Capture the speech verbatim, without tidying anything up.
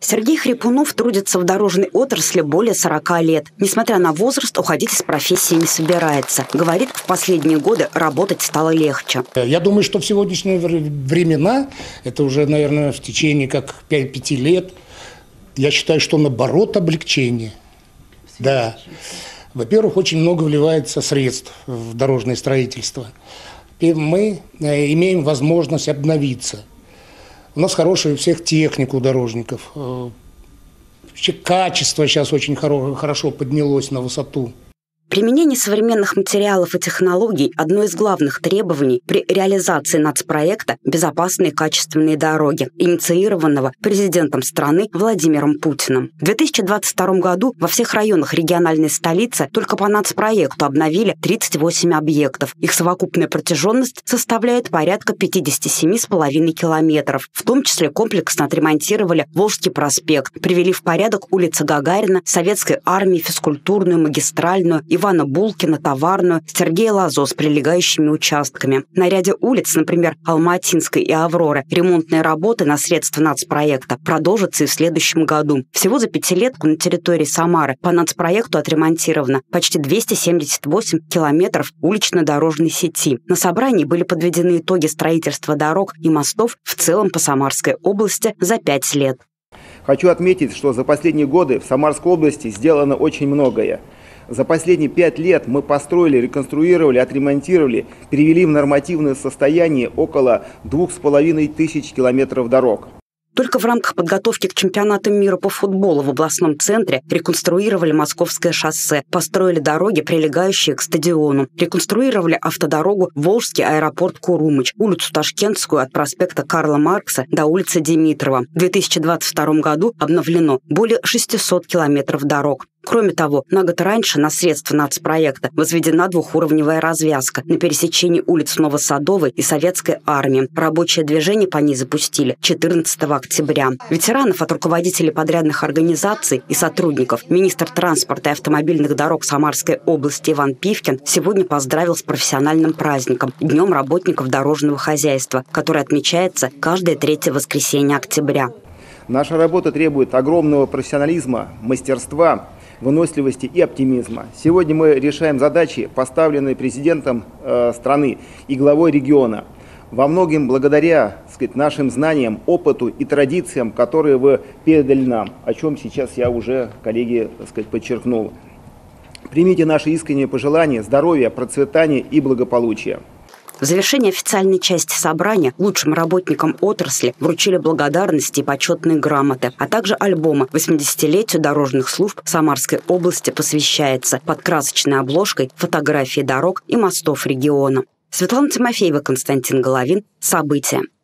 Сергей Хрипунов трудится в дорожной отрасли более сорока лет. Несмотря на возраст, уходить из профессии не собирается. Говорит, в последние годы работать стало легче. Я думаю, что в сегодняшние времена, это уже, наверное, в течение как пяти лет, я считаю, что наоборот облегчение. Да. Во-первых, очень много вливается средств в дорожное строительство. Мы имеем возможность обновиться. У нас хорошая у всех техника у дорожников. Качество сейчас очень хорошо поднялось на высоту. Применение современных материалов и технологий – одно из главных требований при реализации нацпроекта «Безопасные качественные дороги», инициированного президентом страны Владимиром Путиным. В две тысячи двадцать втором году во всех районах региональной столицы только по нацпроекту обновили тридцать восемь объектов. Их совокупная протяженность составляет порядка пятьдесят семь и пять километров. В том числе комплексно отремонтировали Волжский проспект, привели в порядок улицы Гагарина, Советской армии, физкультурную, магистральную, Ивана Булкина, Товарную, Сергея Лазо с прилегающими участками. На ряде улиц, например, Алматинской и Авроры, ремонтные работы на средства нацпроекта продолжатся и в следующем году. Всего за пятилетку на территории Самары по нацпроекту отремонтировано почти двести семьдесят восемь километров улично-дорожной сети. На собрании были подведены итоги строительства дорог и мостов в целом по Самарской области за пять лет. Хочу отметить, что за последние годы в Самарской области сделано очень многое. За последние пять лет мы построили, реконструировали, отремонтировали, перевели в нормативное состояние около двух с половиной тысяч километров дорог. Только в рамках подготовки к чемпионату мира по футболу в областном центре реконструировали Московское шоссе, построили дороги, прилегающие к стадиону, реконструировали автодорогу Волжский аэропорт Курумыч, улицу Ташкентскую от проспекта Карла Маркса до улицы Димитрова. В две тысячи двадцать втором году обновлено более шестисот километров дорог. Кроме того, на год раньше на средства нацпроекта возведена двухуровневая развязка на пересечении улиц Новосадовой и Советской армии. Рабочее движение по ней запустили четырнадцатого октября. Ветеранов от руководителей подрядных организаций и сотрудников министр транспорта и автомобильных дорог Самарской области Иван Пивкин сегодня поздравил с профессиональным праздником – Днем работников дорожного хозяйства, который отмечается каждое третье воскресенье октября. Наша работа требует огромного профессионализма, мастерства, выносливости и оптимизма. Сегодня мы решаем задачи, поставленные президентом э, страны и главой региона. Во многом благодаря, так сказать, нашим знаниям, опыту и традициям, которые вы передали нам, о чем сейчас я уже, коллеги, так сказать, подчеркнул. Примите наши искренние пожелания здоровья, процветания и благополучия. В завершении официальной части собрания лучшим работникам отрасли вручили благодарности и почетные грамоты, а также альбомы восьмидесятилетию дорожных служб Самарской области посвящается под красочной обложкой фотографии дорог и мостов региона. Светлана Тимофеева, Константин Головин. События.